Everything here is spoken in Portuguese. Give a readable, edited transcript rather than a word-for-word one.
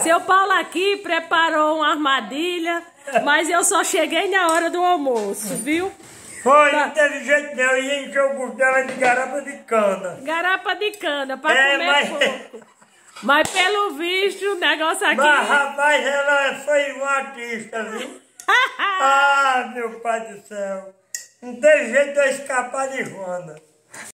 Seu Paulo aqui preparou uma armadilha, mas eu só cheguei na hora do almoço, viu? Foi, não teve jeito não, eu ia encher o bucho dela de garapa de cana. Garapa de cana, pra comer pouco. Mas pelo visto, o negócio aqui... Mas rapaz, ela foi uma artista, viu? Ah, meu pai do céu. Não teve jeito de eu escapar de Wanda.